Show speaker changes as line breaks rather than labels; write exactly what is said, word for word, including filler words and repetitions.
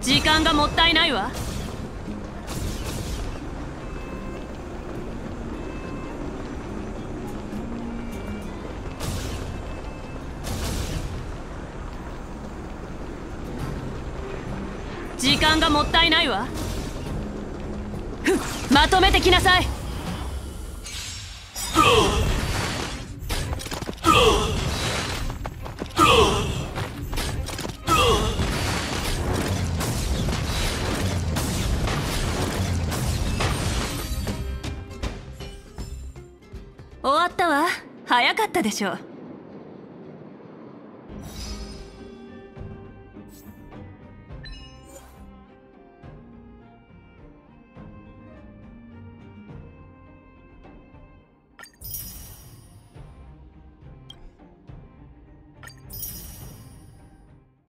時間がもったいないわ。時間がもったいないわ。ふっ、まとめてきなさい。終わったわ。早かったでしょ。